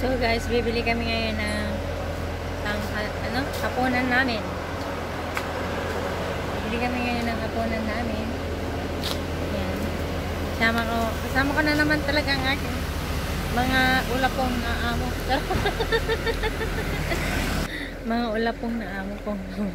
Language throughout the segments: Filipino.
So guys, bibili kami ngayon ng hapunan namin. Bibili kami ngayon ng hapunan namin. Yan. Kasama ko na naman talaga ang aking mga ulapong na amo. Mga ulapong na amo ko.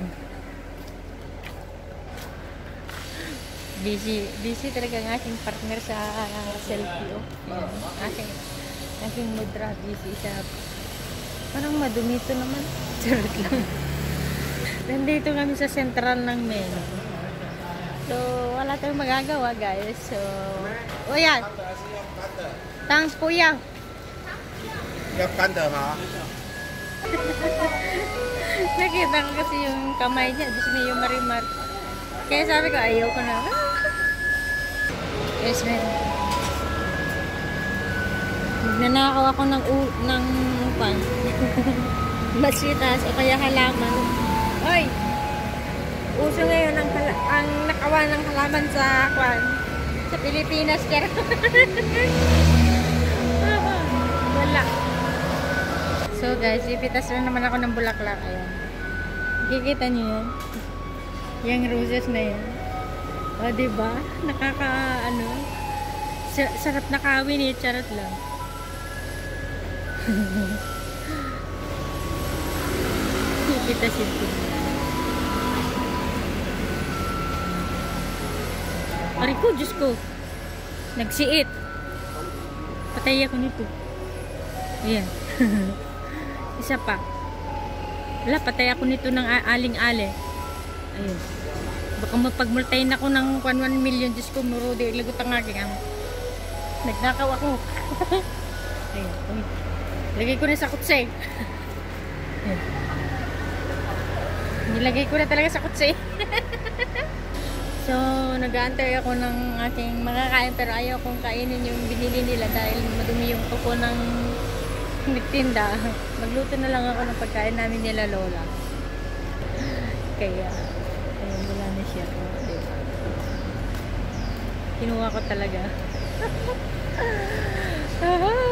Busy talaga ang aking partner sa selfie. Yan. Aking mudra, busy siya. Parang madumi ito naman. Charot lang. Nandito kami sa sentral ng menu. So, wala tayong magagawa, guys. So, oh yan. Thanks, kuya. Nakita ko kasi yung kamay niya. Diyos mo yung marimar. Kaya sabi ko, ayaw ko na. Yes, man. Nagnanakaw ako ng pan. Masitas o kaya halaman. Oy! Uso ngayon ang nakawan ng halaman sa kwan. Sa Pilipinas. Wala. So guys, ipitas na naman ako ng bulaklak. Ayan. Kikita niyo yan? Yung roses na yan. O diba? Sarap na kawin eh. Charot lang. Kita siya. Ari ko, Diyos ko. Nagsiit. Patay ako nito. Ayan. Isa pa. Wala, patay ako nito ng aling-ale. Ayun. Baka mapagmultayin ako ng 1 million. Diyos ko, murudi. Lagot ang aking amo. Nagnakaw ako. Ayun. Lagay ko na sa kutse. Nilagay ko na talaga sa kutse. So, nag-aantay ako ng aking makakain pero ayaw kong kainin yung binili nila dahil madumi yung kuko ng nagtinda. Magluto na lang ako ng pagkain namin nila lola. Kaya, ayun, wala na siya. Kinuha ko talaga.